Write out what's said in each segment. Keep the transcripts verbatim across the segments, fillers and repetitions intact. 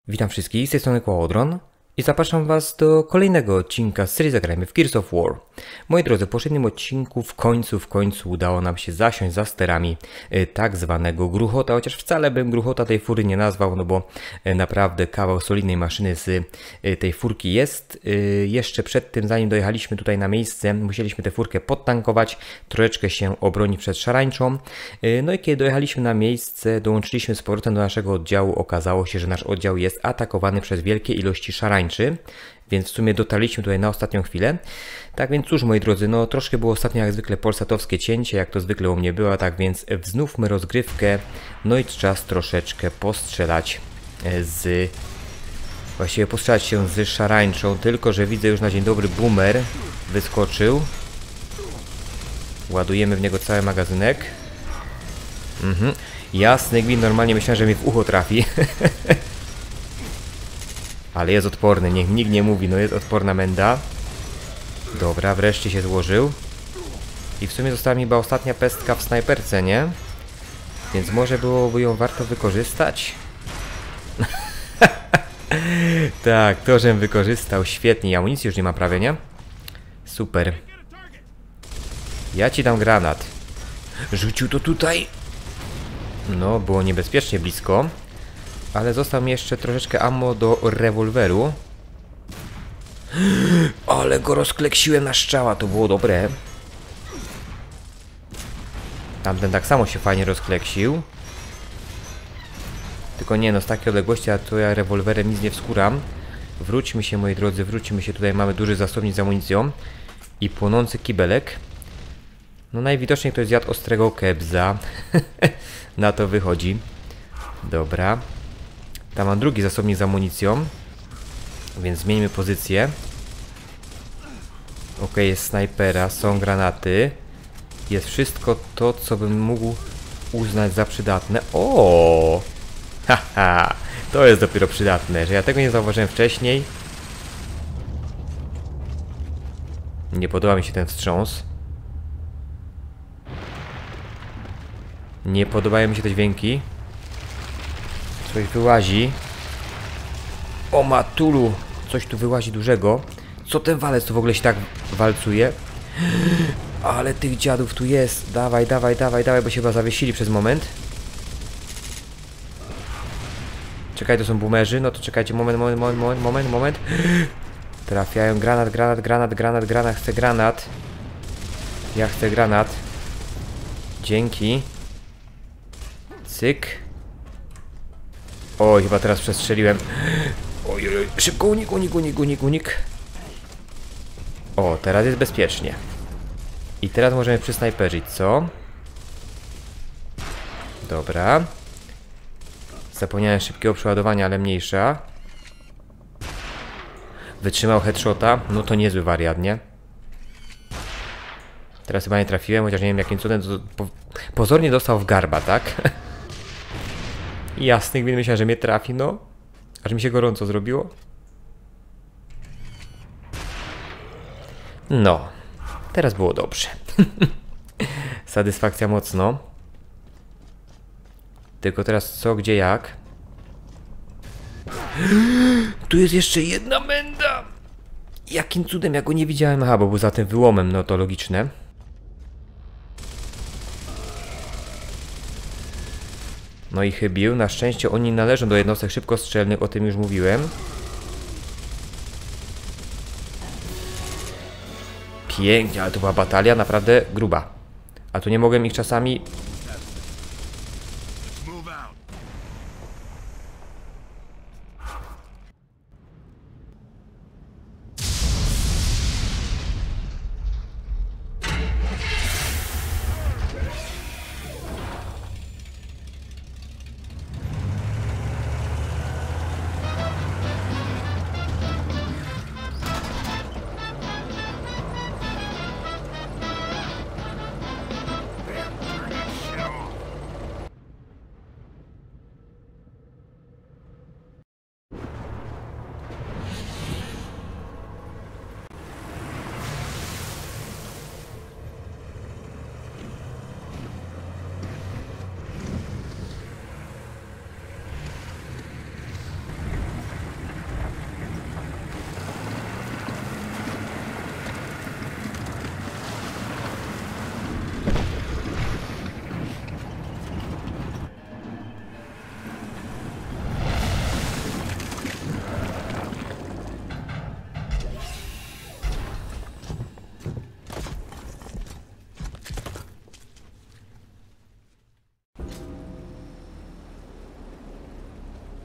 Witam wszystkich, z tej strony Kłodron i zapraszam Was do kolejnego odcinka z serii Zagrajmy w Gears of War. Moi drodzy, w poprzednim odcinku w końcu, w końcu udało nam się zasiąść za sterami y, tak zwanego gruchota, chociaż wcale bym gruchota tej fury nie nazwał, no bo y, naprawdę kawał solidnej maszyny z y, tej furki jest. Y, jeszcze przed tym, zanim dojechaliśmy tutaj na miejsce, musieliśmy tę furkę podtankować, troszeczkę się obronić przed szarańczą. Y, no i kiedy dojechaliśmy na miejsce, dołączyliśmy z powrotem do naszego oddziału, okazało się, że nasz oddział jest atakowany przez wielkie ilości szarańczy. Więc w sumie dotarliśmy tutaj na ostatnią chwilę. Tak więc cóż, moi drodzy, no troszkę było ostatnio jak zwykle polsatowskie cięcie, jak to zwykle u mnie było, tak więc wznówmy rozgrywkę. No i czas troszeczkę postrzelać z... Właściwie postrzelać się z szarańczą, tylko że widzę już na dzień dobry boomer wyskoczył. Ładujemy w niego cały magazynek. Mhm. Jasny gwint, normalnie myślałem, że mi w ucho trafi. Ale jest odporny, niech nikt nie mówi, no jest odporna menda. Dobra, wreszcie się złożył. I w sumie została mi chyba ostatnia pestka w snajperce, nie? Więc może byłoby ją warto wykorzystać? Tak, to żem wykorzystał, świetnie, amunicji już nie ma prawie, nie? Super. Ja ci dam granat. Rzucił to tutaj. No, było niebezpiecznie blisko. Ale został mi jeszcze troszeczkę ammo do rewolweru. Ale go rozkleksiłem na strzała, to było dobre. Tamten tak samo się fajnie rozkleksił. Tylko nie no, z takiej odległości, a to ja rewolwerem nic nie wskuram. Wróćmy się, moi drodzy, wróćmy się. Tutaj mamy duży zasobnik z amunicją. I płonący kibelek. No najwidoczniej ktoś zjadł ostrego kebza. Na to wychodzi. Dobra. Tam mam drugi zasobnik z amunicją. Więc zmieńmy pozycję. Ok, jest snajpera, są granaty. Jest wszystko to, co bym mógł uznać za przydatne. O! Haha! To jest dopiero przydatne, że ja tego nie zauważyłem wcześniej. Nie podoba mi się ten wstrząs. Nie podobają mi się te dźwięki. Coś wyłazi. O matulu! Coś tu wyłazi dużego. Co ten walec tu w ogóle się tak walcuje? Ale tych dziadów tu jest. Dawaj, dawaj, dawaj, dawaj, bo się chyba zawiesili przez moment. Czekaj, to są boomerzy. No to czekajcie, moment, moment, moment, moment, moment. Trafiają. Granat, granat, granat, granat, granat. Chcę granat. Ja chcę granat. Dzięki. Cyk. Oj, chyba teraz przestrzeliłem. Oj, oj, oj, szybko unik, unik, unik, unik, unik. O, teraz jest bezpiecznie. I teraz możemy przysnajperzyć, co? Dobra. Zapomniałem szybkiego przeładowania, ale mniejsza. Wytrzymał headshota. No to niezły wariat, nie? Teraz chyba nie trafiłem, chociaż nie wiem jakim cudem. Po, pozornie dostał w garba, tak? Jasny gwint, myślałem, że mnie trafi, no. Aż mi się gorąco zrobiło. No. Teraz było dobrze. Satysfakcja mocno. Tylko teraz co, gdzie, jak? Tu jest jeszcze jedna menda! Jakim cudem, ja go nie widziałem? Aha, bo był za tym wyłomem, no to logiczne. No i chybił. Na szczęście oni należą do jednostek szybkostrzelnych, o tym już mówiłem. Pięknie, ale to była batalia naprawdę gruba. A tu nie mogłem ich czasami...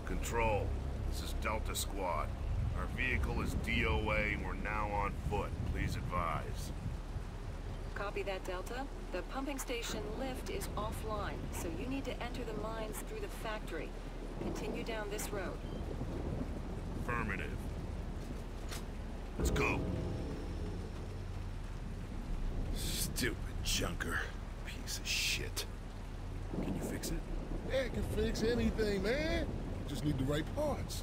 Control, this is Delta Squad. Our vehicle is D O A and we're now on foot. Please advise. Copy that, Delta. The pumping station lift is offline, so you need to enter the mines through the factory. Continue down this road. Affirmative. Let's go. Stupid junker. Piece of shit. Can you fix it? Yeah, I can fix anything, man. Just need the right parts.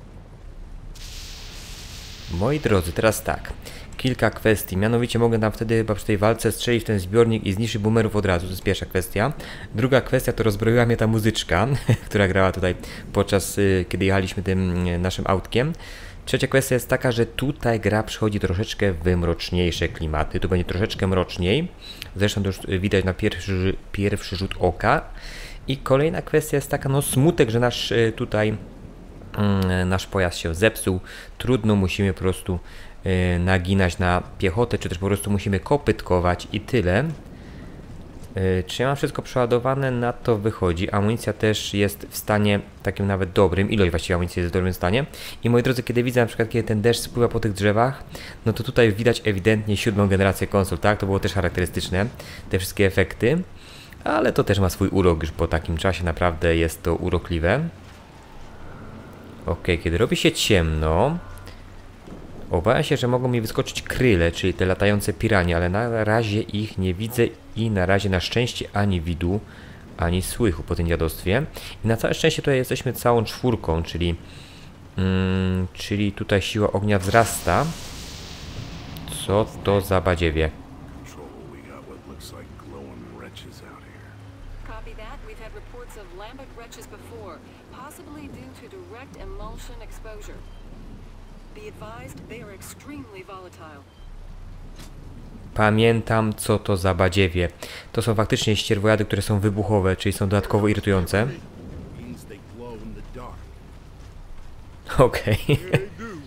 Moi drodzy, teraz tak. Kilka kwestii. Mianowicie mogę tam wtedy chyba przy tej walce strzelić w ten zbiornik i zniszczyć boomerów od razu. To jest pierwsza kwestia. Druga kwestia to rozbroiła mnie ta muzyczka, która grała tutaj podczas, kiedy jechaliśmy tym naszym autkiem. Trzecia kwestia jest taka, że tutaj gra przychodzi troszeczkę w mroczniejsze klimaty. Tu będzie troszeczkę mroczniej. Zresztą to już widać na pierwszy, pierwszy rzut oka. I kolejna kwestia jest taka, no smutek, że nasz tutaj nasz pojazd się zepsuł. Trudno, musimy po prostu naginać na piechotę, czy też po prostu musimy kopytkować i tyle. Czy ja mam wszystko przeładowane? Na to wychodzi. Amunicja też jest w stanie takim nawet dobrym. Ilość właściwie amunicji jest w dobrym stanie. I moi drodzy, kiedy widzę na przykład, kiedy ten deszcz spływa po tych drzewach, no to tutaj widać ewidentnie siódmą generację konsol, tak? To było też charakterystyczne, te wszystkie efekty. Ale to też ma swój urok, już po takim czasie naprawdę jest to urokliwe. Ok, kiedy robi się ciemno, obawiam się, że mogą mi wyskoczyć kryle, czyli te latające piranie, ale na razie ich nie widzę i na razie na szczęście ani widu, ani słychu po tym dziadostwie. I na całe szczęście tutaj jesteśmy całą czwórką, czyli, mm, czyli tutaj siła ognia wzrasta. Co to za badziewie? Copy that. We've had reports of lambent wretches before, possibly due to direct emulsion exposure. Be advised, they are extremely volatile. Pamiętam, co to za badziewie. To są faktycznie ścierwojady, które są wybuchowe, czyli są dodatkowo irytujące. Okej. Okay.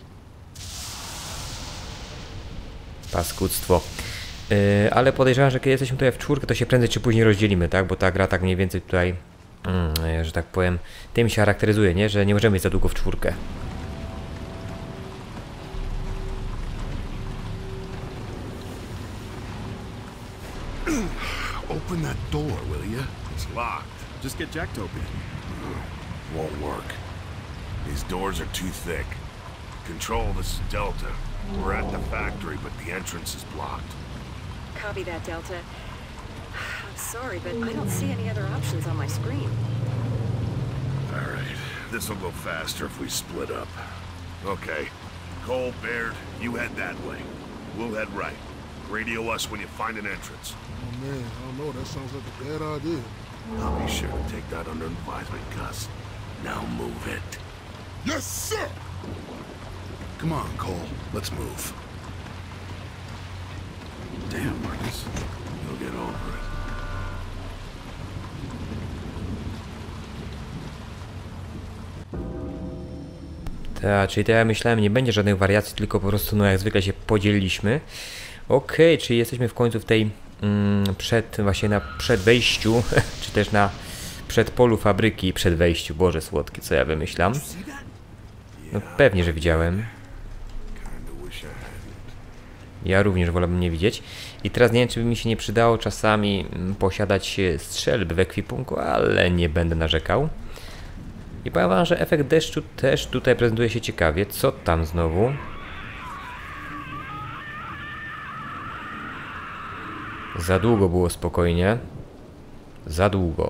Paskudztwo. Yy, ale podejrzewam, że kiedy jesteśmy tutaj w czwórkę, to się prędzej czy później rozdzielimy, tak? Bo ta gra tak mniej więcej tutaj, yy, że tak powiem, tym się charakteryzuje, nie? Że nie możemy być za długo w czwórkę. Open that door, will you? It's locked. Just get Jack to open it. Won't work. These doors are too thick. Control, this is Delta. We're at the factory, but the entrance is blocked. Copy that, Delta. I'm sorry, but I don't see any other options on my screen. All right. This'll go faster if we split up. Okay. Cole, Baird, you head that way. We'll head right. Radio us when you find an entrance. Oh man, I don't know, that sounds like a bad idea. I'll be sure to take that under advisement, Gus. Now move it. Yes, sir! Come on, Cole. Let's move. Damn, Marcus. You'll get over it. Tak, czyli to ja myślałem, nie będzie żadnych wariacji, tylko po prostu no jak zwykle się podzieliliśmy. Okej, okay, czyli jesteśmy w końcu w tej mm, przed, właśnie na przedwejściu, czy też na przedpolu fabryki przed wejściu. Boże słodki, co ja wymyślam. No pewnie, że widziałem. Ja również wolałbym nie widzieć. I teraz nie wiem, czy by mi się nie przydało czasami posiadać strzelby w ekwipunku, ale nie będę narzekał. I powiem wam, że efekt deszczu też tutaj prezentuje się ciekawie. Co tam znowu? Za długo było spokojnie. Za długo.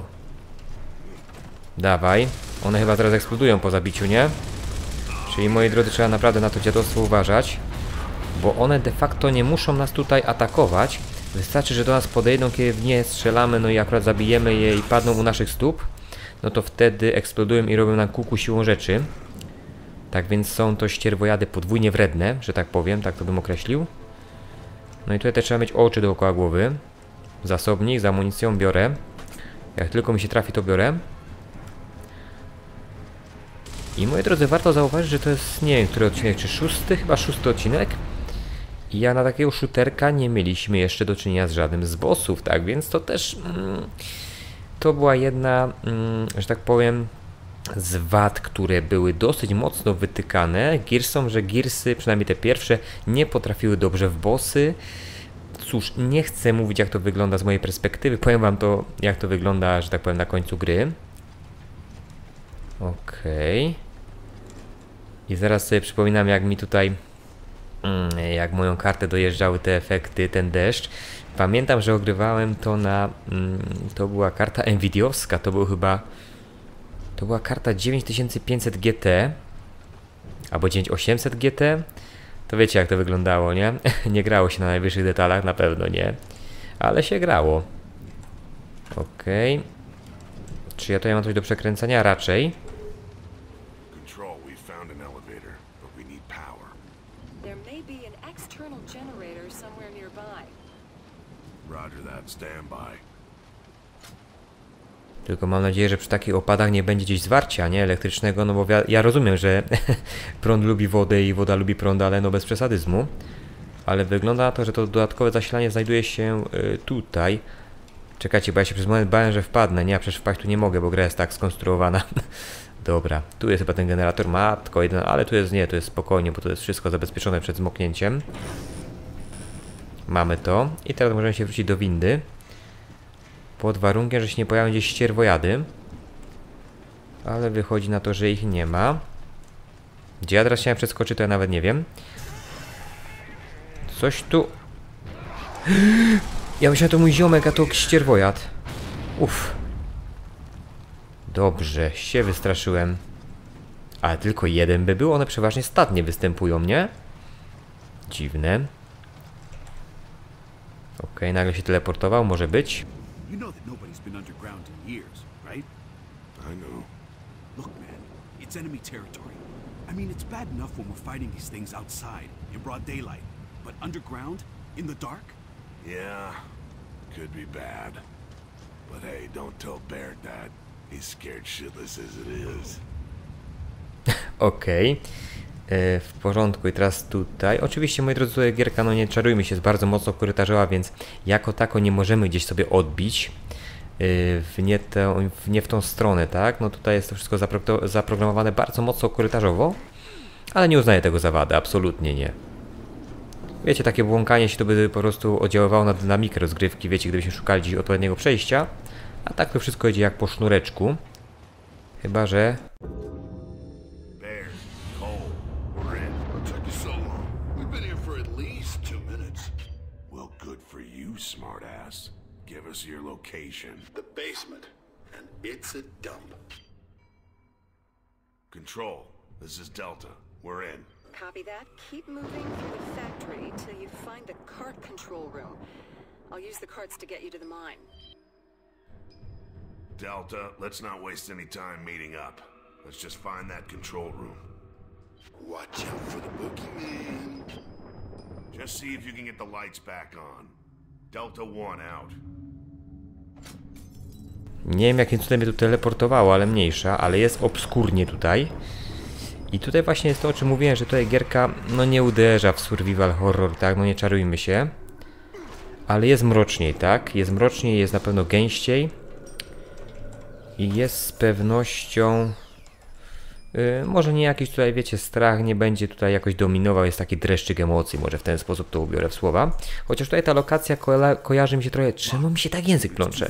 Dawaj. One chyba teraz eksplodują po zabiciu, nie? Czyli moi drodzy, trzeba naprawdę na to dziadostwo uważać. Bo one de facto nie muszą nas tutaj atakować. Wystarczy, że do nas podejdą, kiedy w nie strzelamy, no i akurat zabijemy je i padną u naszych stóp. No to wtedy eksplodują i robią nam kuku siłą rzeczy. Tak więc są to ścierwojady podwójnie wredne, że tak powiem, tak to bym określił. No i tutaj też trzeba mieć oczy dookoła głowy. Zasobnik z amunicją biorę. Jak tylko mi się trafi, to biorę. I moi drodzy, warto zauważyć, że to jest, nie wiem, który odcinek, czy szósty? Chyba szósty odcinek. I ja na takiego shooterka nie mieliśmy jeszcze do czynienia z żadnym z bossów, tak więc to też... Mm, to była jedna, mm, że tak powiem, z wad, które były dosyć mocno wytykane Gearsom, że Gearsy, przynajmniej te pierwsze, nie potrafiły dobrze w bossy. Cóż, nie chcę mówić, jak to wygląda z mojej perspektywy, powiem wam to, jak to wygląda, że tak powiem, na końcu gry. Okej. Okay. I zaraz sobie przypominam, jak mi tutaj, jak moją kartę dojeżdżały te efekty, ten deszcz. Pamiętam, że ogrywałem to na, to była karta Nvidiowska, to był chyba, to była karta dziewięć tysięcy pięćset G T, albo dziewięć tysięcy osiemset G T. To wiecie, jak to wyglądało, nie? Nie grało się na najwyższych detalach, na pewno nie. Ale się grało. Okej. Okay. Czy ja tutaj mam coś do przekręcania? Raczej. Control, we found an elevator, but we need power. There may be an external generator somewhere nearby. Roger that, stand by. Tylko mam nadzieję, że przy takich opadach nie będzie gdzieś zwarcia, nie? Elektrycznego, no bo ja, ja rozumiem, że prąd lubi wodę i woda lubi prąd, ale no bez przesadyzmu. Ale wygląda na to, że to dodatkowe zasilanie znajduje się y, tutaj. Czekajcie, bo ja się przez moment bałem, że wpadnę. Nie, a przecież wpaść tu nie mogę, bo gra jest tak skonstruowana. Dobra, tu jest chyba ten generator, matko jeden, ale tu jest nie, to jest spokojnie, bo to jest wszystko zabezpieczone przed zmoknięciem. Mamy to. I teraz możemy się wrócić do windy. Pod warunkiem, że się nie pojawią gdzieś ścierwojady. Ale wychodzi na to, że ich nie ma. Gdzie ja teraz chciałem przeskoczyć, to ja nawet nie wiem. Coś tu... Ja myślałem, to mój ziomek, a to ścierwojad. Uff. Dobrze, się wystraszyłem. Ale tylko jeden by był, one przeważnie statnie występują, nie? Dziwne. Okej, okay, nagle się teleportował, może być. You know that nobody's been underground in years, right? I know. Look, man, it's enemy territory. I mean, it's bad enough when we're fighting these things outside, in broad daylight. But underground? In the dark? Yeah, could be bad. But hey, don't tell Baird that. He's scared shitless as it is. Okej. Okay. W porządku i teraz tutaj. Oczywiście, moi drodzy, tutaj gierka, no nie czarujmy się, jest bardzo mocno korytarzowa, więc jako tako nie możemy gdzieś sobie odbić w nie, te, w nie w tą stronę, tak? No tutaj jest to wszystko zapro zaprogramowane bardzo mocno korytarzowo, ale nie uznaję tego za wadę, absolutnie nie. Wiecie, takie błąkanie się to by po prostu oddziaływało na dynamikę rozgrywki, wiecie, gdybyśmy szukali gdzieś odpowiedniego przejścia, a tak to wszystko idzie jak po sznureczku. Chyba że... Smartass, give us your location. The basement, and it's a dump. Control, this is Delta. We're in. Copy that. Keep moving through the factory till you find the cart control room. I'll use the carts to get you to the mine. Delta, let's not waste any time meeting up. Let's just find that control room. Watch out for the boogeyman. Just see if you can get the lights back on. Delta one out. Nie wiem, jakim cudem mnie tu teleportowało, ale mniejsza, ale jest obskurnie tutaj. I tutaj właśnie jest to, o czym mówiłem, że tutaj gierka no nie uderza w survival horror, tak, no nie czarujmy się. Ale jest mroczniej, tak, jest mroczniej, jest na pewno gęściej. I jest z pewnością... Yy, może nie jakiś tutaj, wiecie, strach nie będzie tutaj jakoś dominował, jest taki dreszczyk emocji, może w ten sposób to ubiorę w słowa. Chociaż tutaj ta lokacja ko kojarzy mi się trochę, czemu mi się tak język plącze?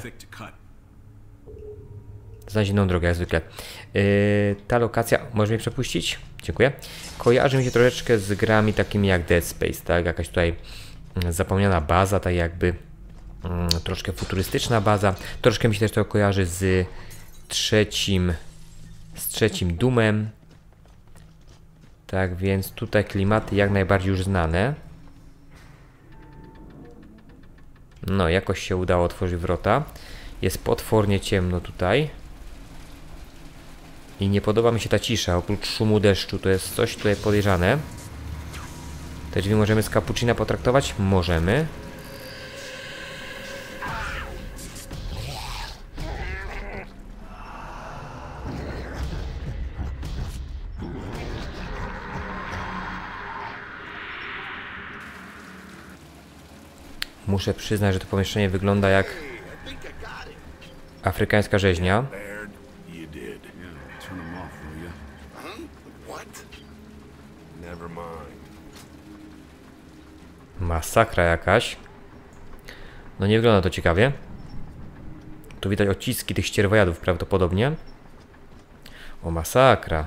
Znaleźć inną drogę, jak zwykle. Yy, ta lokacja, może mnie przepuścić? Dziękuję. Kojarzy mi się troszeczkę z grami takimi jak Dead Space, tak? Jakaś tutaj zapomniana baza, tak jakby mm, troszkę futurystyczna baza. Troszkę mi się też to kojarzy z trzecim... z trzecim Doomem. Tak więc tutaj klimaty jak najbardziej już znane. No, jakoś się udało otworzyć wrota. Jest potwornie ciemno tutaj. I nie podoba mi się ta cisza, oprócz szumu deszczu. To jest coś tutaj podejrzane. Te drzwi możemy z cappuccina potraktować? Możemy. Muszę przyznać, że to pomieszczenie wygląda jak afrykańska rzeźnia. Yeah, turn them you. Huh? What? Never mind. Masakra jakaś. No nie wygląda to ciekawie. Tu widać odciski tych ścierwojadów prawdopodobnie. O, masakra.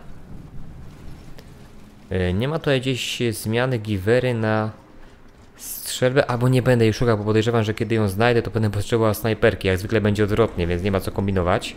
Yy, nie ma tutaj gdzieś zmiany giwery na strzelbę, albo nie będę jej szukał, bo podejrzewam, że kiedy ją znajdę, to będę potrzebował snajperki. Jak zwykle będzie odwrotnie, więc nie ma co kombinować.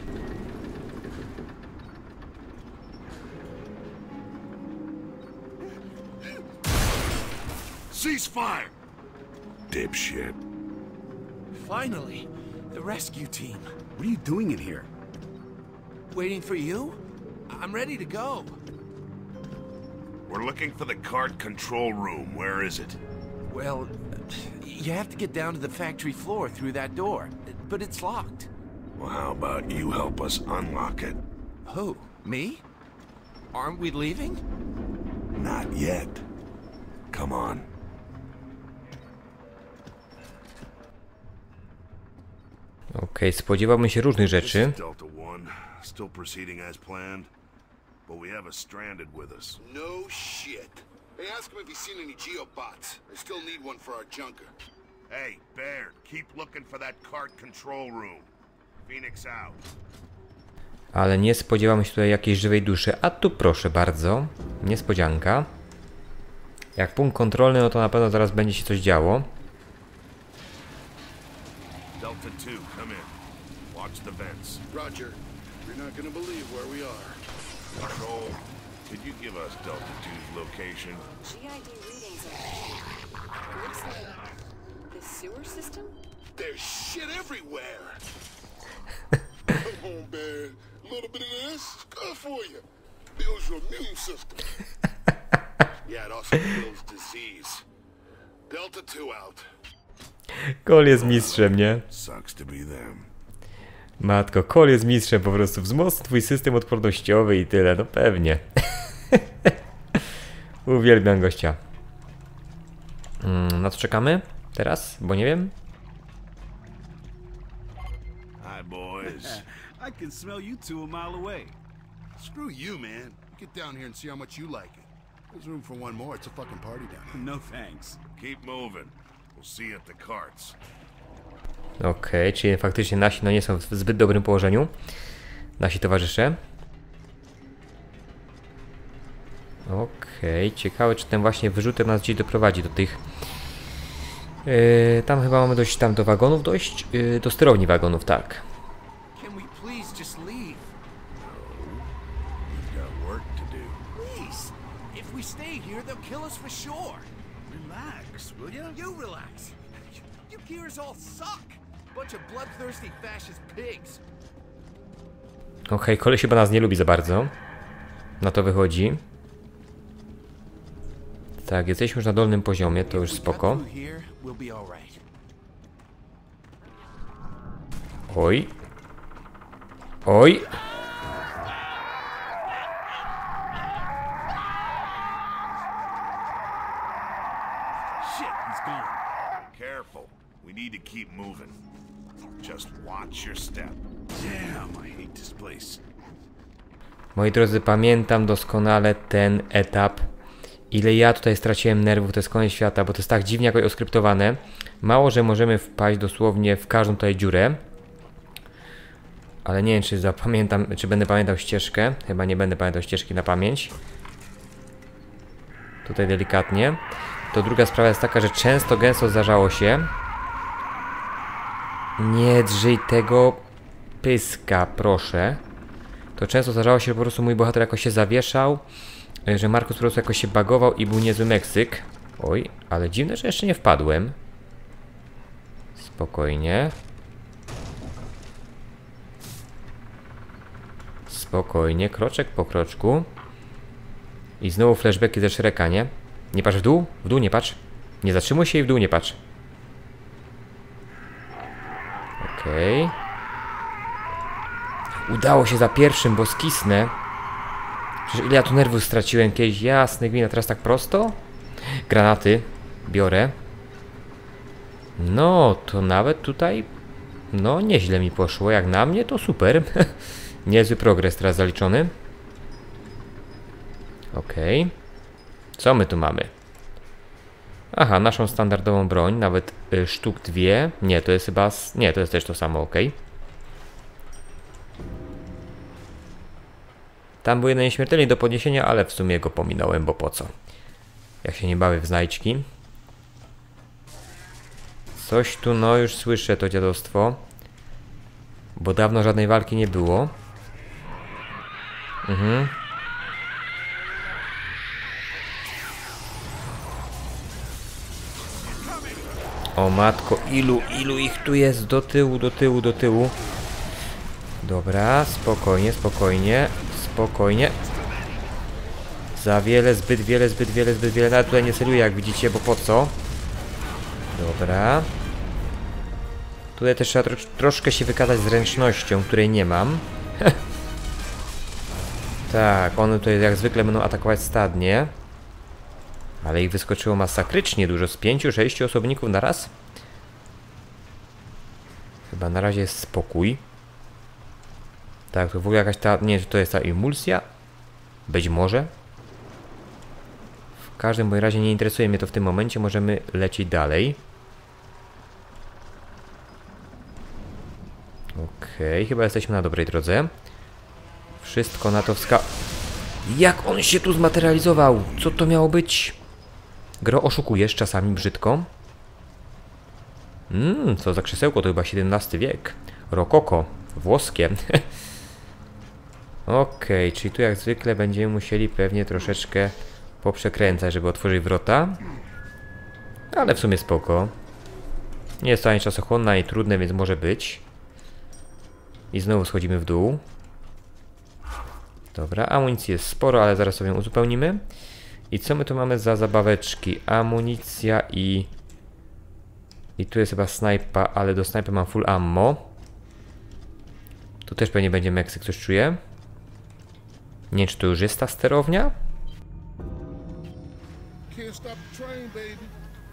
Ceasefire! Dipshit. Finally, the rescue team. What are you doing in here? Waiting for you? I'm ready to go. We're looking for the cart control room. Where is it? Well, you have to get down to the factory floor through that door, but it's locked. Well, how about you help us unlock it? Who? Me? Aren't we leaving? Not yet. Come on. Okej, okay, spodziewałbym się różnych rzeczy. This is Delta One, still proceeding as planned, but we have a stranded with us. No shit. Hey, ask him if he's seen any geobots. I still need one for our junker. Hey, Baird, keep looking for that cart control room. Phoenix out. Ale nie spodziewamy się tutaj jakiejś żywej duszy. A tu proszę bardzo, niespodzianka. Jak punkt kontrolny, no to na pewno zaraz będzie się coś działo. Delta two, come in. Watch the vents. Roger. You're not gonna believe where we are. Control, could you give us Delta two's location? G I D readings are... Looks like... the sewer system? There's shit everywhere. Come on, Baird. A little bit of this is good for you. Builds your immune system. Yeah, it also builds disease. Delta two out. Kol jest mistrzem, nie? Sucks to be them. Matko, Kol jest mistrzem po prostu. Wzmocni twój system odpornościowy i tyle, no pewnie. Uwielbiam gościa. Mm, na co czekamy teraz? Bo nie wiem. Hi, boys. I can smell you two a mile away. Screw you, man. Get down here and see how much you like it. There's room for one more. It's a fucking party down here. No thanks. Keep moving. We'll see you at the carts. Okej, okay, czyli faktycznie nasi no nie są w zbyt dobrym położeniu. Nasi towarzysze. Okej, okay, ciekawe, czy ten właśnie wyrzutem nas gdzieś doprowadzi do tych... Yy, tam chyba mamy dojść tam do wagonów dojść? Yy, do sterowni wagonów, tak. Can we please just leave? We've got work to do. Please! If we stay here, they'll kill us for sure. Relax, will ya? You relax. You gears all suck. Bunch of bloodthirsty fascist pigs. Okej, okay, koleś chyba nas nie lubi za bardzo. Na to wychodzi. Tak, jesteśmy już na dolnym poziomie, to już spoko. Oj. Oj. Shit, he's gone. Careful. We need to keep moving. Just watch your step. Damn, I hate this place. Moi drodzy, pamiętam doskonale ten etap. Ile ja tutaj straciłem nerwów, to jest koniec świata, bo to jest tak dziwnie jakoś oskryptowane. Mało, że możemy wpaść dosłownie w każdą tutaj dziurę. Ale nie wiem, czy zapamiętam, czy będę pamiętał ścieżkę. Chyba nie będę pamiętał ścieżki na pamięć. Tutaj delikatnie. To druga sprawa jest taka, że często, gęsto zdarzało się. Nie drżyj tego pyska, proszę. To często zdarzało się, że po prostu mój bohater jakoś się zawieszał. Że Markus po prostu jakoś się bagował i był niezły Meksyk. Oj, ale dziwne, że jeszcze nie wpadłem. Spokojnie. Spokojnie, kroczek po kroczku. I znowu flashbacki ze Shreka, nie? Nie patrz w dół? W dół nie patrz. Nie zatrzymuj się i w dół nie patrz. Okej. Okay. Udało się za pierwszym, bo skisnę. Przecież ile ja tu nerwów straciłem kiedyś. Jasny gwina, teraz tak prosto? Granaty biorę. No, to nawet tutaj... No, nieźle mi poszło. Jak na mnie, to super. Niezły progres teraz zaliczony. Okej. Okay. Co my tu mamy? Aha, naszą standardową broń, nawet y, sztuk dwie. Nie, to jest chyba... Nie, to jest też to samo, ok. Tam był jeden nieśmiertelny do podniesienia, ale w sumie go pominąłem, bo po co? Jak się nie bawię w znajdźki. Coś tu, no już słyszę to dziadostwo. Bo dawno żadnej walki nie było. Mhm. O matko, ilu, ilu ich tu jest? Do tyłu, do tyłu, do tyłu. Dobra, spokojnie, spokojnie, spokojnie. Za wiele, zbyt wiele, zbyt wiele, zbyt wiele. Nawet tutaj nie celuję, jak widzicie, bo po co? Dobra. Tutaj też trzeba tro troszkę się wykazać zręcznością, której nie mam. Tak, one tutaj jak zwykle będą atakować stadnie. Ale ich wyskoczyło masakrycznie dużo. Z pięciu, sześciu osobników na raz. Chyba na razie jest spokój. Tak, to w ogóle jakaś ta... Nie wiem, czy to jest ta emulsja? Być może. W każdym bądź razie nie interesuje mnie to w tym momencie. Możemy lecieć dalej. Okej, okay, chyba jesteśmy na dobrej drodze. Wszystko na to wska... Jak on się tu zmaterializował? Co to miało być? Gro, oszukujesz czasami brzydko. Mmm, co za krzesełko, to chyba siedemnasty wiek. Rokoko, włoskie. Okej, okay, czyli tu jak zwykle będziemy musieli pewnie troszeczkę poprzekręcać, żeby otworzyć wrota. Ale w sumie spoko. Nie jest to ani czasochłonna, ani trudne, więc może być. I znowu schodzimy w dół. Dobra, amunicji jest sporo, ale zaraz sobie ją uzupełnimy. I co my tu mamy za zabaweczki? Amunicja i... I tu jest chyba snajpa, ale do snajpy mam full ammo. Tu też pewnie będzie Meksyk, coś czuję. Nie wiem, czy to już jest ta sterownia? Can't stop the train, baby.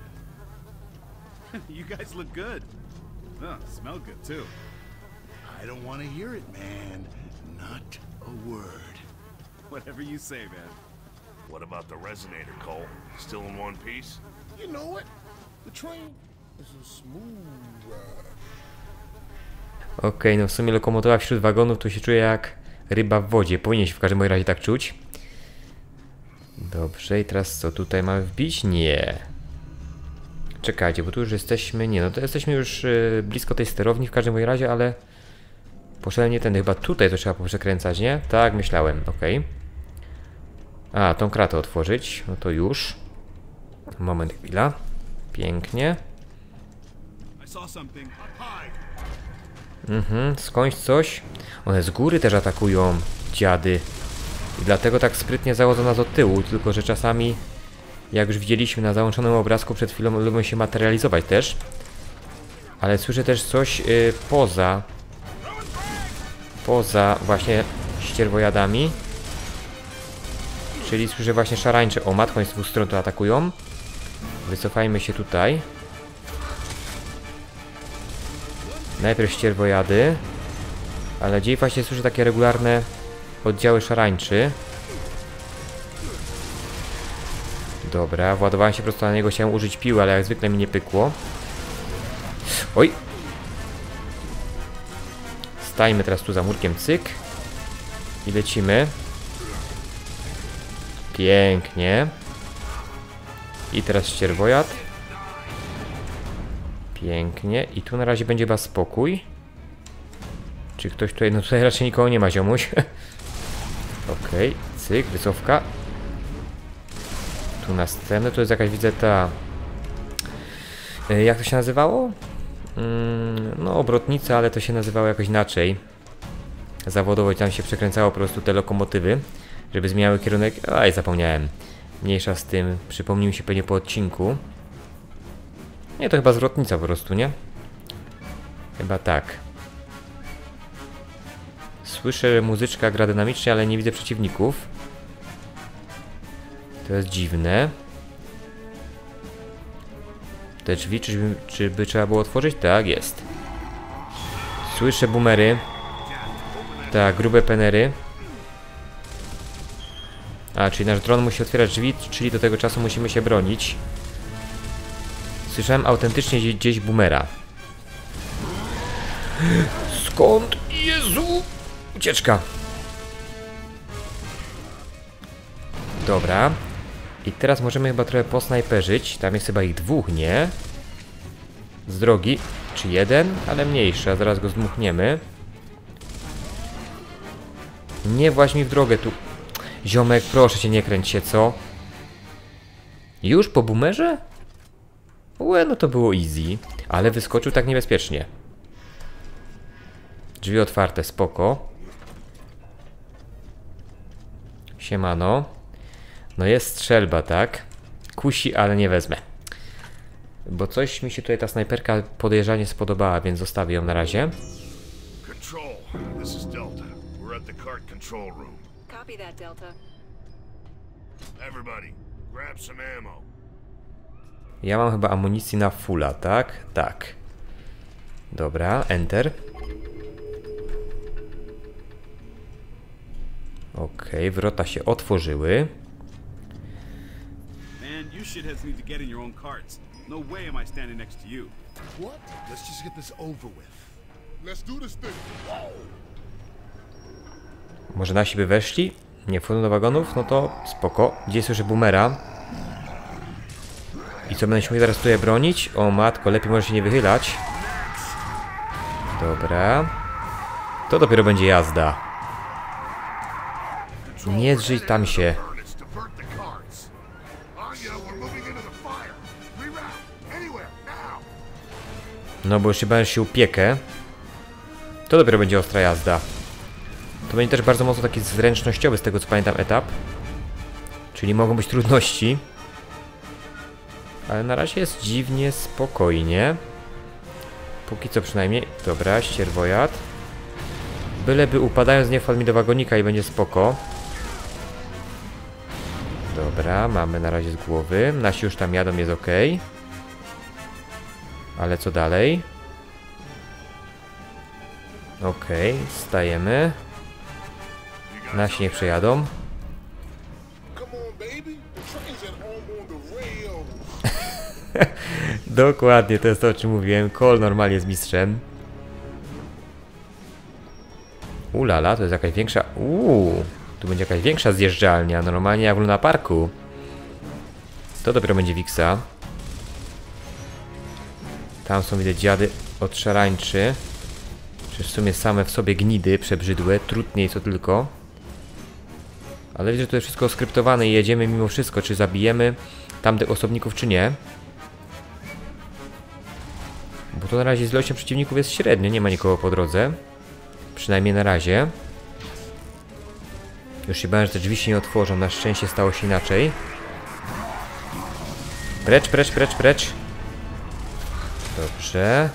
You guys look good. Oh, smell good too. I don't want to hear it, man. Not a word. Whatever you say, man. What about the resonator, Cole? Still in one piece? You know it. The train is a smooth ride. Okej, okay, no w sumie lokomotywa wśród wagonów tu się czuje jak ryba w wodzie. Powinien się w każdym razie tak czuć. Dobrze, i teraz co tutaj mamy wbić? Nie. Czekajcie, bo tu już jesteśmy... Nie, no to jesteśmy już yy, blisko tej sterowni w każdym razie, ale... Poszedłem nie tędy, chyba tutaj to trzeba poprzekręcać, nie? Tak, myślałem, okej. Okay. A, tą kratę otworzyć, no to już. Moment, chwila. Pięknie. Mhm, skądś coś. One z góry też atakują, dziady. I dlatego tak sprytnie zachodzą nas od tyłu, tylko że czasami, jak już widzieliśmy na załączonym obrazku przed chwilą, lubią się materializować też. Ale słyszę też coś yy, poza... Poza właśnie ścierwojadami. Czyli słyszę właśnie szarańcze. O, matką z dwóch stron to atakują. Wycofajmy się tutaj. Najpierw ścierwojady. Ale gdzieś właśnie słyszę takie regularne oddziały szarańczy. Dobra, władowałem się prosto na niego, chciałem użyć piły, ale jak zwykle mi nie pykło. Oj! Stajmy teraz tu za murkiem, cyk. I lecimy. Pięknie. I teraz ścierwojad. Pięknie. I tu na razie będzie chyba spokój. Czy ktoś tutaj... No tutaj raczej nikogo nie ma, ziomuś. Okej, okay. Cyk, wycofka. Tu następne, to jest jakaś, widzę, ta... Jak to się nazywało? Mm, no, obrotnica, ale to się nazywało jakoś inaczej. Zawodowo tam się przekręcało po prostu te lokomotywy, żeby zmieniały kierunek. Aj, zapomniałem. Mniejsza z tym, przypomnij mi się pewnie po odcinku. Nie, to chyba zwrotnica po prostu, nie? Chyba tak. Słyszę, że muzyczka gra dynamicznie, ale nie widzę przeciwników. To jest dziwne. Te drzwi, czy by, czy by trzeba było otworzyć? Tak, jest. Słyszę boomery. Tak, grube penery. A, czyli nasz dron musi otwierać drzwi, czyli do tego czasu musimy się bronić. Słyszałem autentycznie gdzieś, gdzieś boomera. Skąd? Jezu! Ucieczka. Dobra. I teraz możemy chyba trochę posnajperzyć. Tam jest chyba ich dwóch, nie? Z drogi. Czy jeden? Ale mniejszy, a zaraz go zdmuchniemy. Nie właź mi w drogę tu. Ziomek, proszę cię, nie kręć się, co? Już po boomerze? Łe, no to było easy. Ale wyskoczył tak niebezpiecznie. Drzwi otwarte, spoko. Siemano. No jest strzelba, tak? Kusi, ale nie wezmę. Bo coś mi się tutaj ta snajperka podejrzanie spodobała, więc zostawię ją na razie. Control, this is Delta. We're at the cart control room. Copy that, Delta. Everybody, grab some ammo. Ja mam chyba amunicji na fulla, tak? Tak. Dobra, enter. Okej, okay, wrota się otworzyły. Man, you shitheads need to get in your own carts. No way am I standing next to you. What? Let's just get this over with. Let's do this thing. Może nasi by weszli? Nie wchodzą do wagonów? No to spoko. Gdzie słyszę boomera? I co, będę się mógł teraz tutaj bronić? O matko, lepiej może się nie wychylać. Dobra. To dopiero będzie jazda. Nie drzyj tam się. No bo już chyba się upiekę. To dopiero będzie ostra jazda. To będzie też bardzo mocno taki zręcznościowy, z tego co pamiętam, etap. Czyli mogą być trudności. Ale na razie jest dziwnie spokojnie. Póki co przynajmniej. Dobra, ścierwojad. Byleby upadając nie wpadł mi do wagonika i będzie spoko. Dobra, mamy na razie z głowy. Nasi już tam jadą, jest ok. Ale co dalej? Okej, okay, stajemy. Nasi niech przejadą. Dokładnie, to jest to, o czym mówiłem. Cole normalnie jest mistrzem. Ulala, to jest jakaś większa... Uuu, tu będzie jakaś większa zjeżdżalnia. Normalnie jak w Luna Parku. To dopiero będzie Wiksa. Tam są, widzę, dziady od szarańczy. Czy w sumie same w sobie gnidy przebrzydłe. Trudniej co tylko. Ale widzę, że to jest wszystko skryptowane i jedziemy mimo wszystko. Czy zabijemy tamtych osobników, czy nie. Bo to na razie z ilością przeciwników jest średnio. Nie ma nikogo po drodze. Przynajmniej na razie. Już się bałem, że te drzwi się nie otworzą. Na szczęście stało się inaczej. Precz, precz, precz, precz. Dobrze.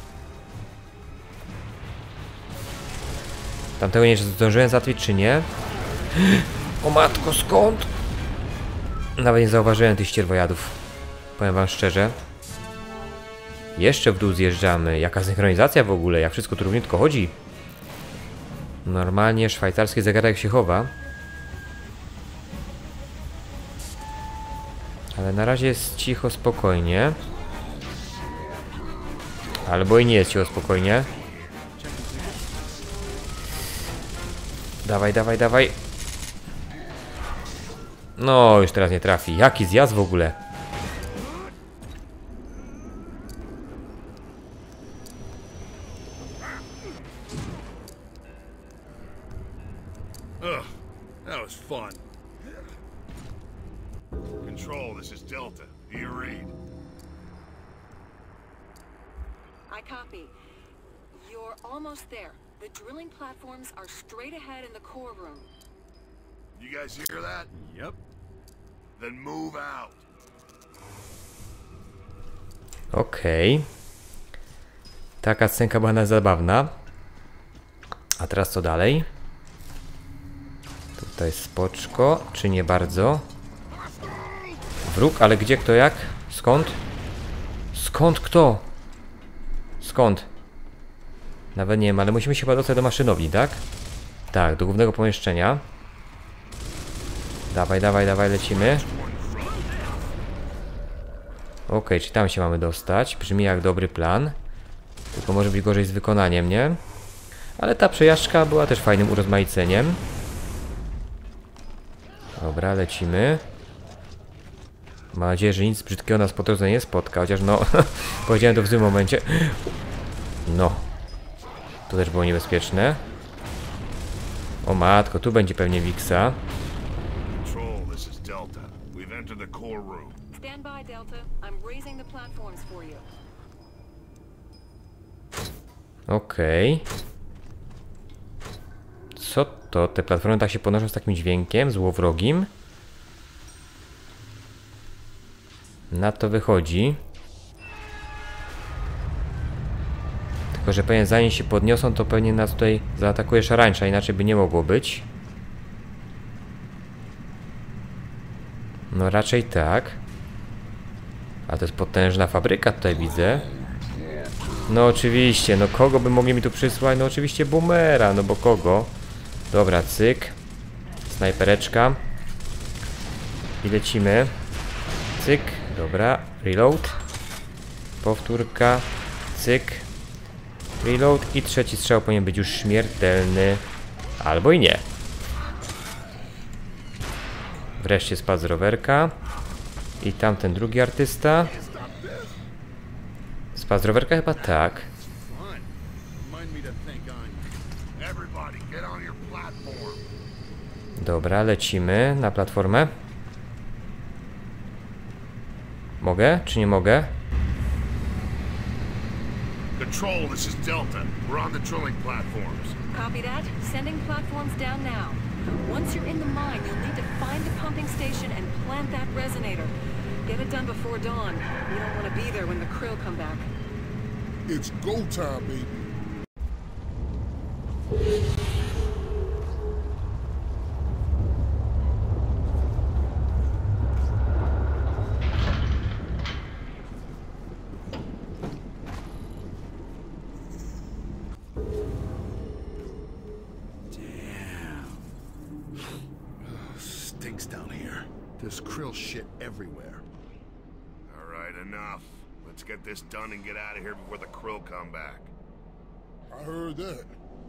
Tamtego nie zdążyłem załatwić, czy nie? O matko, skąd? Nawet nie zauważyłem tych ścierwojadów. Powiem wam szczerze. Jeszcze w dół zjeżdżamy. Jaka synchronizacja w ogóle? Jak wszystko tu równiutko chodzi? Normalnie szwajcarski zegarek się chowa. Ale na razie jest cicho, spokojnie. Albo i nie jest cicho, spokojnie. Dawaj, dawaj, dawaj. No, już teraz nie trafi. Jaki zjazd w ogóle? Ugh, that was fun. Control, this is Delta. Do you read? I copy. You're almost there. The drilling platforms are straight ahead in the core room. You guys hear that? Yep. Then move out. Okej. Okay. Taka scenka była na zabawna. A teraz co dalej? Tutaj spoczko, czy nie bardzo? Wróg, ale gdzie, kto, jak? Skąd? Skąd, kto? Skąd? Nawet nie wiem, ale musimy się chyba dostać do maszynowni, tak? Tak, do głównego pomieszczenia. Dawaj, dawaj, dawaj, lecimy. Okej, okay, czy tam się mamy dostać? Brzmi jak dobry plan. Tylko może być gorzej z wykonaniem, nie? Ale ta przejażdżka była też fajnym urozmaiceniem. Dobra, lecimy. Mam nadzieję, że nic brzydkiego nas po drodze nie spotka, chociaż no, powiedziałem to w złym momencie. No, to też było niebezpieczne. O matko, tu będzie pewnie Wiksa. Control, this is Delta. We've entered the core room. Stand by, Delta. I'm raising the platforms for you. Okej. Okay. Co to? Te platformy tak się podnoszą z takim dźwiękiem złowrogim. Na to wychodzi. Tylko że pewnie zanim się podniosą, to pewnie nas tutaj zaatakuje szarańcza, inaczej by nie mogło być. No raczej tak. A to jest potężna fabryka tutaj widzę. No oczywiście, no kogo by mogli mi tu przysłać? No oczywiście boomera, no bo kogo? Dobra, cyk. Snajpereczka. I lecimy. Cyk, dobra, reload. Powtórka, cyk. Reload i trzeci strzał powinien być już śmiertelny. Albo i nie. Wreszcie spadł z rowerka. I tamten drugi artysta. Spadł z rowerka? Chyba tak. Dobra, lecimy na platformę. Mogę, czy nie mogę? Control, this is Delta. We're on the drilling platforms. Copy that. Sending platforms down now. Once you're in the mine, you'll need to find the pumping station and plant that resonator. Get it done before dawn. You don't want to be there when the Krill come back. It's go time, baby. Stinks down here. There's krill shit everywhere. All right, enough. Let's get this done and get out of here before the Krill come back. I heard that.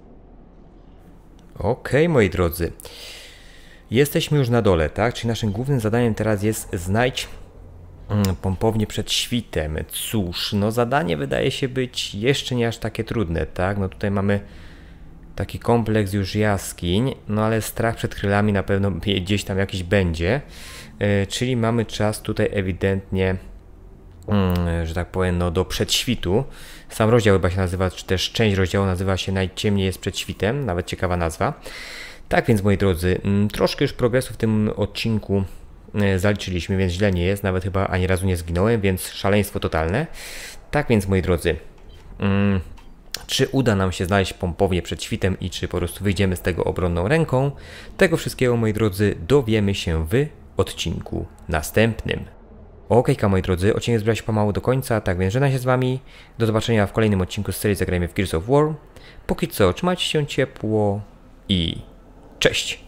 Okej, okay, moi drodzy. Jesteśmy już na dole, tak? Czyli naszym głównym zadaniem teraz jest znajdź mm, pompownię przed świtem. Cóż, no zadanie wydaje się być jeszcze nie aż takie trudne, tak? No tutaj mamy taki kompleks już jaskiń, no ale strach przed krylami na pewno gdzieś tam jakiś będzie. Yy, czyli mamy czas tutaj ewidentnie, yy, że tak powiem, no do przedświtu. Sam rozdział chyba się nazywa, czy też część rozdziału nazywa się Najciemniej jest przed świtem, nawet ciekawa nazwa. Tak więc, moi drodzy, yy, troszkę już progresu w tym odcinku yy, zaliczyliśmy, więc źle nie jest, nawet chyba ani razu nie zginąłem, więc szaleństwo totalne. Tak więc, moi drodzy, yy, czy uda nam się znaleźć pompownię przed świtem i czy po prostu wyjdziemy z tego obronną ręką? Tego wszystkiego, moi drodzy, dowiemy się w odcinku następnym. Okejka, moi drodzy, odcinek zbliża się pomału do końca, tak więc żegnam się z wami. Do zobaczenia w kolejnym odcinku z serii Zagrajmy w Gears of War. Póki co, trzymajcie się ciepło i cześć!